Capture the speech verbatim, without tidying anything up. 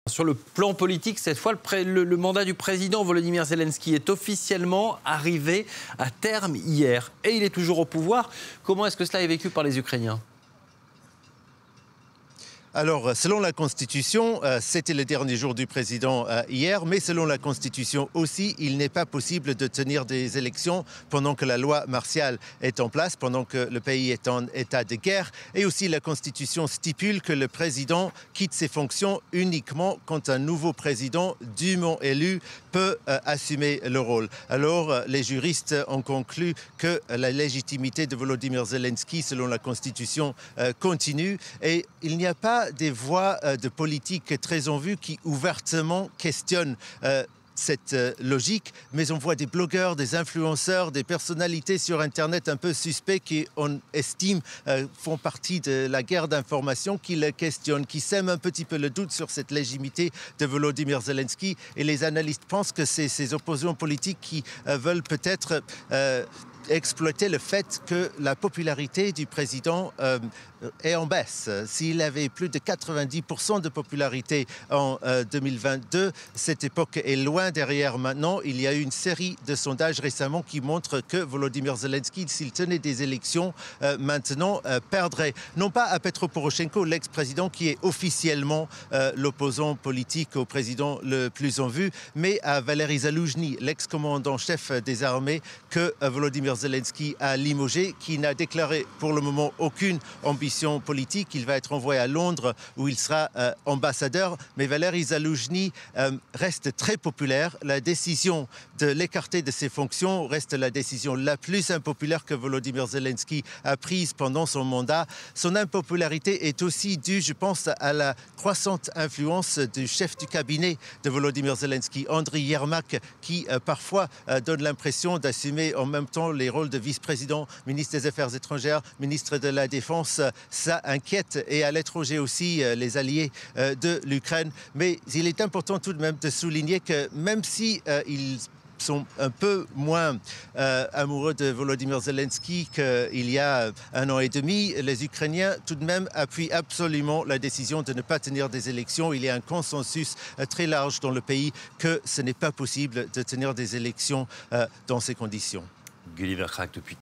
Sur le plan politique, cette fois, le, pré le, le mandat du président Volodymyr Zelensky est officiellement arrivé à terme hier. Et il est toujours au pouvoir. Comment est-ce que cela est vécu par les Ukrainiens ? Alors, selon la Constitution, euh, c'était le dernier jour du président euh, hier, mais selon la Constitution aussi, il n'est pas possible de tenir des élections pendant que la loi martiale est en place, pendant que le pays est en état de guerre. Et aussi, la Constitution stipule que le président quitte ses fonctions uniquement quand un nouveau président dûment élu peut euh, assumer le rôle. Alors, euh, les juristes ont conclu que la légitimité de Volodymyr Zelensky, selon la Constitution, euh, continue et il n'y a pas des voix euh, de politique très en vue qui ouvertement questionnent euh, cette euh, logique, mais on voit des blogueurs, des influenceurs, des personnalités sur Internet un peu suspects qui, on estime, euh, font partie de la guerre d'information, qui le questionnent, qui sèment un petit peu le doute sur cette légitimité de Volodymyr Zelensky. Et les analystes pensent que c'est ces opposants politiques qui euh, veulent peut-être euh, exploiter le fait que la popularité du président euh, est en baisse. S'il avait plus de quatre-vingt-dix pour cent de popularité en euh, deux mille vingt-deux, cette époque est loin derrière maintenant. Il y a eu une série de sondages récemment qui montrent que Volodymyr Zelensky, s'il tenait des élections, euh, maintenant euh, perdrait. Non pas à Petro Poroshenko, l'ex-président qui est officiellement euh, l'opposant politique au président le plus en vue, mais à Valery Zaloujny, l'ex-commandant-chef des armées que euh, Volodymyr Zelensky a limogé, qui n'a déclaré pour le moment aucune ambition politique. Il va être envoyé à Londres où il sera euh, ambassadeur. Mais Valery Zaloujny euh, reste très populaire. La décision de l'écarter de ses fonctions reste la décision la plus impopulaire que Volodymyr Zelensky a prise pendant son mandat. Son impopularité est aussi due, je pense, à la croissante influence du chef du cabinet de Volodymyr Zelensky, Andriy Yermak, qui euh, parfois euh, donne l'impression d'assumer en même temps les rôles de vice-président, ministre des Affaires étrangères, ministre de la Défense. Ça inquiète et à l'étranger aussi euh, les alliés euh, de l'Ukraine. Mais il est important tout de même de souligner que même si euh, ils sont un peu moins euh, amoureux de Volodymyr Zelensky qu'il y a un an et demi, les Ukrainiens tout de même appuient absolument la décision de ne pas tenir des élections. Il y a un consensus euh, très large dans le pays que ce n'est pas possible de tenir des élections euh, dans ces conditions. Gulliver Crack depuis